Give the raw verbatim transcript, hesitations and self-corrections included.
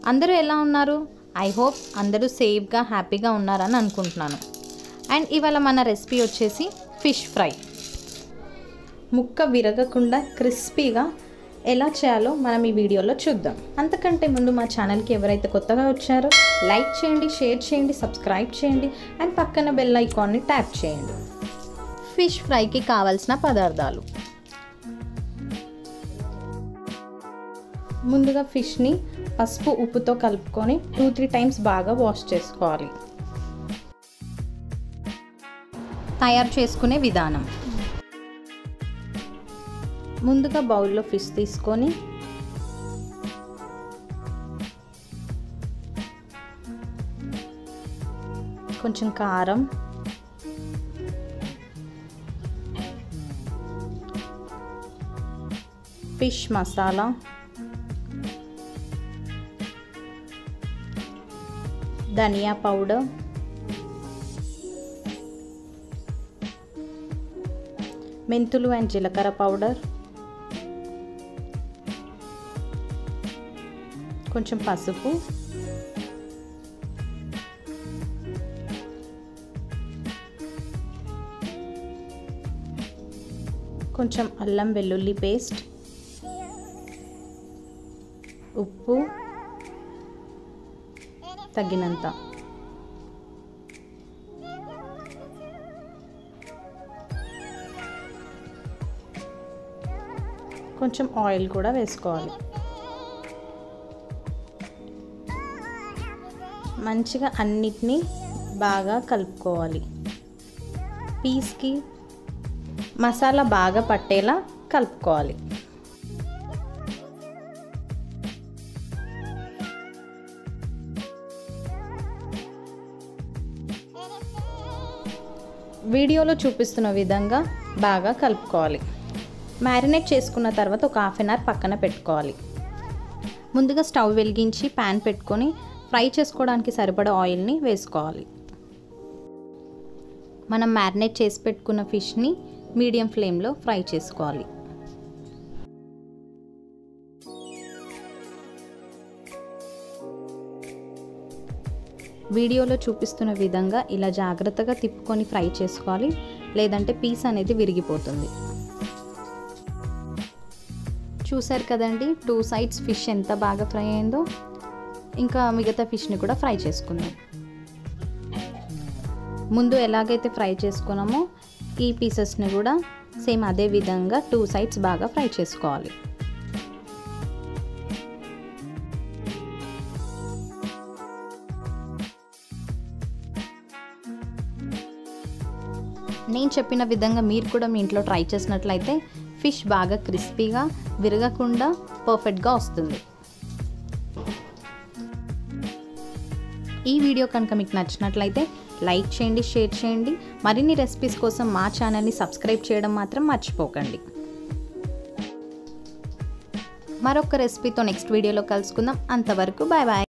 అందరూ ఎలా ఉన్నారు? ఐ హోప్ అందరూ సేఫ్గా హ్యాపీగా ఉన్నారని అనుకుంటున్నాను. అండ్ ఇవాళ మన రెసిపీ వచ్చేసి ఫిష్ ఫ్రై. ముక్క విరగకుండా క్రిస్పీగా ఎలా చేయాలో మనం ఈ వీడియోలో చూద్దాం. అంతకంటే ముందు మా ఛానల్కి ఎవరైతే కొత్తగా వచ్చారో లైక్ చేయండి, షేర్ చేయండి, సబ్స్క్రైబ్ చేయండి అండ్ పక్కన బెల్ ఐకాన్ని ట్యాప్ చేయండి. ఫిష్ ఫ్రైకి కావాల్సిన పదార్థాలు: ముందుగా ఫిష్ని పసుపు ఉప్పుతో కలుపుకొని టూ త్రీ టైమ్స్ బాగా వాష్ చేసుకోవాలి. తయారు చేసుకునే విధానం: ముందుగా బౌల్లో ఫిష్ తీసుకొని కొంచెం కారం, ఫిష్ మసాలా, ధనియా పౌడర్, మెంతులు అండ్ జీలకర్ర పౌడర్, కొంచెం పసుపు, కొంచెం అల్లం వెల్లుల్లి పేస్ట్, ఉప్పు తగినంత. కొంచెం ఆయిల్ కూడా వేసుకోవాలి. మంచిగా అన్నిటినీ బాగా కలుపుకోవాలి. పీస్కి మసాలా బాగా పట్టేలా కలుపుకోవాలి. వీడియోలో చూపిస్తున్న విధంగా బాగా కలుపుకోవాలి. మ్యారినేట్ చేసుకున్న తర్వాత ఒక హాఫ్ అన్ అవర్ పక్కన పెట్టుకోవాలి. ముందుగా స్టవ్ వెలిగించి ప్యాన్ పెట్టుకొని ఫ్రై చేసుకోవడానికి సరిపడా ఆయిల్ని వేసుకోవాలి. మనం మ్యారినేట్ చేసి పెట్టుకున్న ఫిష్ని మీడియం ఫ్లేమ్లో ఫ్రై చేసుకోవాలి. వీడియోలో చూపిస్తున్న విధంగా ఇలా జాగ్రత్తగా తిప్పుకొని ఫ్రై చేసుకోవాలి, లేదంటే పీస్ అనేది విరిగిపోతుంది. చూసారు కదండి, టూ సైడ్స్ ఫిష్ ఎంత బాగా ఫ్రై అయిందో. ఇంకా మిగతా ఫిష్ని కూడా ఫ్రై చేసుకుందాం. ముందు ఎలాగైతే ఫ్రై చేసుకున్నామో ఈ పీసెస్ని కూడా సేమ్ అదే విధంగా టూ సైడ్స్ బాగా ఫ్రై చేసుకోవాలి. నేను చెప్పిన విధంగా మీరు కూడా మీ ఇంట్లో ట్రై చేసినట్లయితే ఫిష్ బాగా క్రిస్పీగా విరగకుండా పర్ఫెక్ట్గా వస్తుంది. ఈ వీడియో కనుక మీకు నచ్చినట్లయితే లైక్ చేయండి, షేర్ చేయండి. మరిన్ని రెసిపీస్ కోసం మా ఛానల్ని సబ్స్క్రైబ్ చేయడం మాత్రం మర్చిపోకండి. మరొక రెసిపీతో నెక్స్ట్ వీడియోలో కలుసుకుందాం. అంతవరకు బాయ్ బాయ్.